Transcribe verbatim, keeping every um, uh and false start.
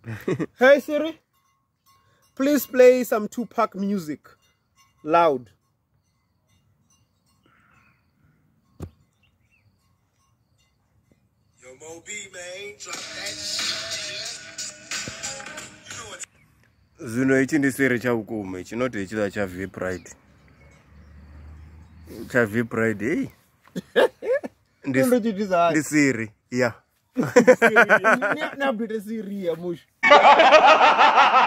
Hey Siri, please play some Tupac music loud. Yo, Mo B, man, drop that shit. You know what? Zuno ichi ndi SIRi cha ukuma ichi not ichi cha V Pride. Cha V Pride hey. Ndi ndi SIRi yeah. Ni update SIRi ya mush.